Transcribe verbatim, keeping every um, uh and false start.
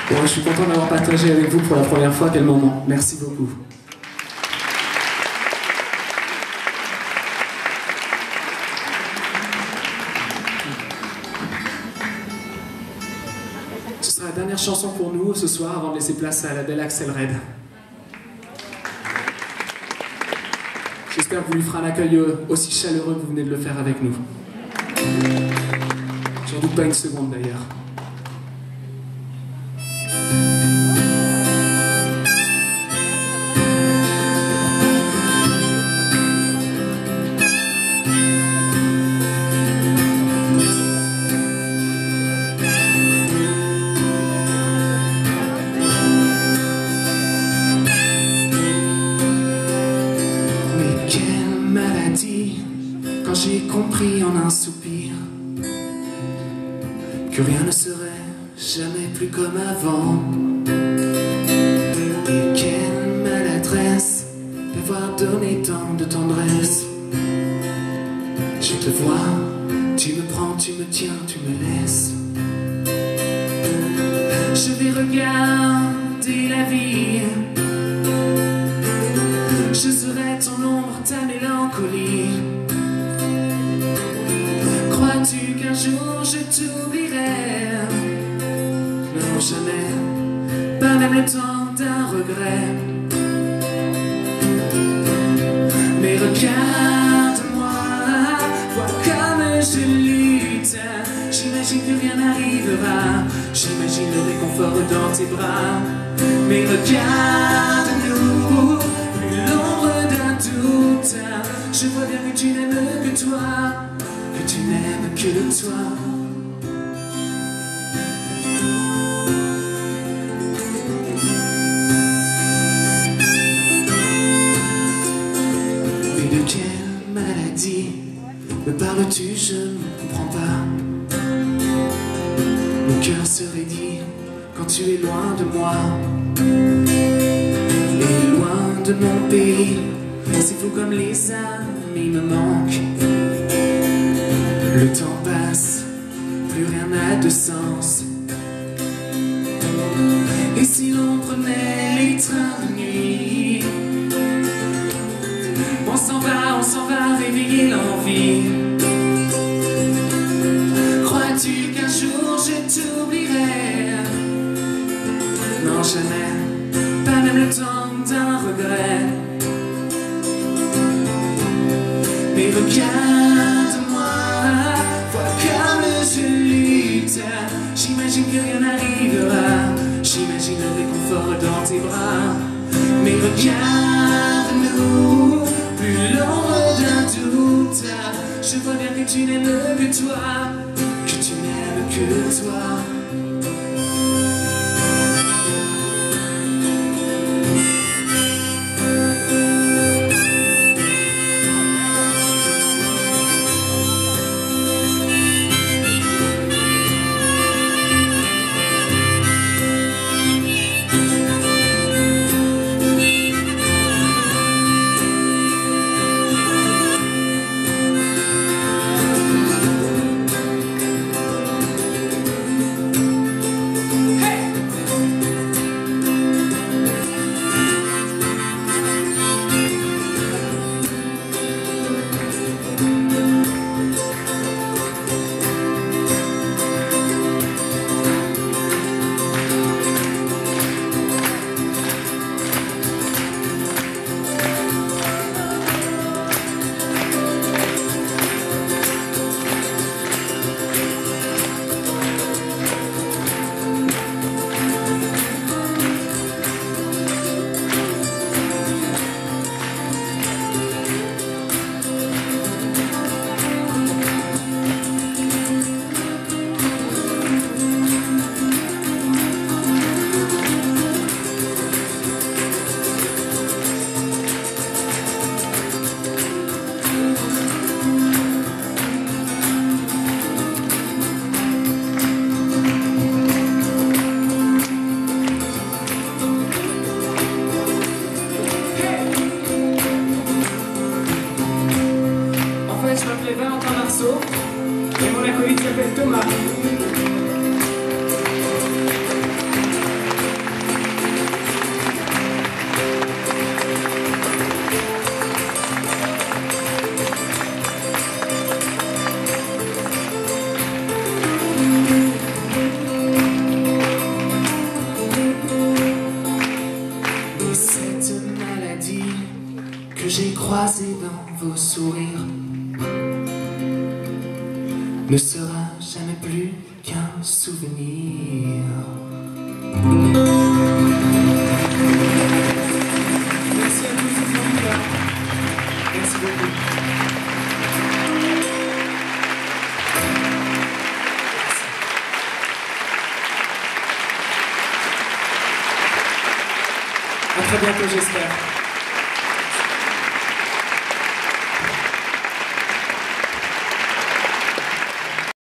Bon, je suis content d'avoir partagé avec vous pour la première fois. Quel moment. Merci beaucoup. Ce sera la dernière chanson pour nous ce soir avant de laisser place à la belle Axel Red. J'espère que vous lui ferez un accueil aussi chaleureux que vous venez de le faire avec nous. J'en doute pas une seconde d'ailleurs. Quand j'ai compris en un soupir que rien ne serait jamais plus comme avant. Et quelle maladresse d'avoir donné tant de tendresse. Je te vois, tu me prends, tu me tiens, tu me laisses. Je vais regarder la vie. Je serai ton ombre, ta mélancolie. Crois-tu qu'un jour je t'oublierai? Non, jamais, pas même le temps d'un regret. Mais regarde-moi, vois comme je lutte. J'imagine que rien n'arrivera, j'imagine le réconfort dans tes bras. Mais regarde-nous, plus l'ombre d'un doute. Je vois bien que tu n'aimes que toi, que tu n'aimes que toi. Mais de quelle maladie me parles-tu? Je ne comprends pas. Mon cœur se raidit quand tu es loin de moi. Et loin de mon pays, c'est fou comme les amis me manquent. Le temps passe, plus rien n'a de sens. Et si l'on prenait les trains de nuit, on s'en va, on s'en va réveiller l'envie. Crois-tu qu'un jour je t'oublierai? Non, jamais, pas même le temps d'un regret. Mais regarde-moi, vois comme je lutte. J'imagine que rien n'arrivera, j'imagine le réconfort dans tes bras. Mais regarde-nous, plus l'ombre d'un doute. Je vois bien que tu n'aimes que toi, que tu n'aimes que toi. ne sera jamais plus qu'un souvenir. Merci à tous, merci beaucoup. À très bientôt, j'espère.